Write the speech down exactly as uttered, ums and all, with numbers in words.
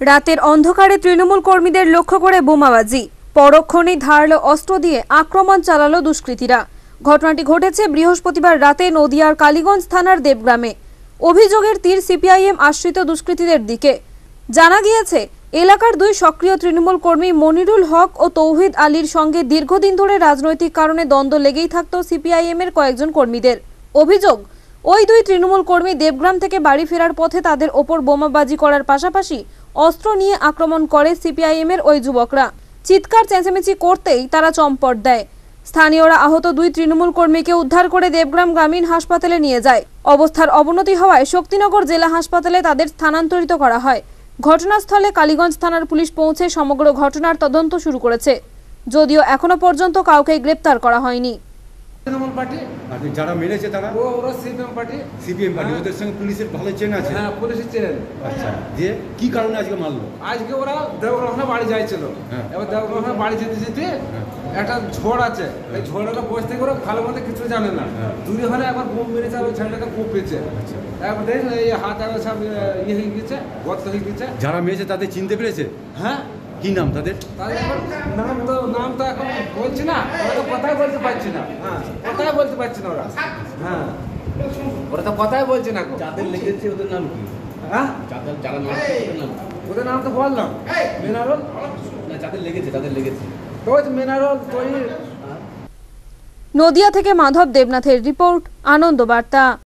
রাতের অন্ধকারে তৃণমূল কর্মীদের লক্ষ্য করে বোমাবাজি, পরক্ষণেই ধারালো অস্ত্র দিয়ে আক্রমণ চালালো দুষ্কৃতীরা। ঘটনাটি ঘটেছে বৃহস্পতিবার রাতে নদিয়ার কালীগঞ্জ থানার দেবগ্রামে। অভিযোগের তীর সিপিআইএম আশ্রিত দুষ্কৃতীদের দিকে। জানা গিয়েছে, এলাকার দুই সক্রিয় তৃণমূল কর্মী মনিরুল হক ও তৌহিদ আলীর সঙ্গে দীর্ঘদিন ধরে রাজনৈতিক কারণে দ্বন্দ্ব লেগেই থাকত সিপিআইএম এর কয়েকজন কর্মীদের। অভিযোগ, ওই দুই তৃণমূল কর্মী দেবগ্রাম থেকে বাড়ি ফেরার পথে তাদের ওপর বোমাবাজি করার পাশাপাশি অস্ত্র নিয়ে আক্রমণ করে সিপিআইএম এর ওই যুবকরা। চিৎকার চেঁচামেচি করতেই তারা চম্পট দেয়। স্থানীয়রা আহত দুই তৃণমূল কর্মীকে উদ্ধার করে দেবগ্রাম গ্রামীণ হাসপাতালে নিয়ে যায়। অবস্থার অবনতি হওয়ায় শক্তিনগর জেলা হাসপাতালে তাদের স্থানান্তরিত করা হয়। ঘটনাস্থলে কালীগঞ্জ থানার পুলিশ পৌঁছে সমগ্র ঘটনার তদন্ত শুরু করেছে, যদিও এখনো পর্যন্ত কাউকে গ্রেপ্তার করা হয়নি। তৃণমূল পার্টি যারা মেরেছে তারা ও ওরা সিপিএম পার্টি সিপিএম পার্টি, ওদের সঙ্গে পুলিশের ভালো চেন আছে। হ্যাঁ, পুলিশের চেন। আচ্ছা, যে কি কারণে আজকে মারলো? আজকে ওরা দেবগ্রামে বাড়ি যাইছিল। হ্যাঁ। এবার দেবগ্রামে বাড়ি যেতে যেতে একটা ঝড় আছে, এই ঝড়ের বসে থেকে ওরা ভালো মতো কিছু জানে না। দূরে হলে একবার বোম মেরেছে আর ওই ছেলেটাকে খুব পেয়েছে। একবার দেখেন এই হাত একবার সব ইয়ে হয়ে গেছে, গর্ত হয়ে গেছে। যারা মেরেছে তাদের চিনতে পেরেছে? হ্যাঁ। কি নাম তাদের? তাদের এখন নাম তো নাম তো এখন বলছি না, ওরা তো কথাই বলতে পারছি না। হ্যাঁ, কথাই বলতে পারছি না ওরা। হ্যাঁ, ওরা তো কথাই বলছে না। যাদের লেগেছে ওদের নাম কি? হ্যাঁ, যাদের যারা মারছে ওদের নাম কি? ওদের নাম তো বললাম, মিনারল। না, যাদের লেগেছে তাদের লেগেছে তো মিনারল তৈরি। নদিয়া থেকে মাধব দেবনাথের রিপোর্ট, আনন্দ বার্তা।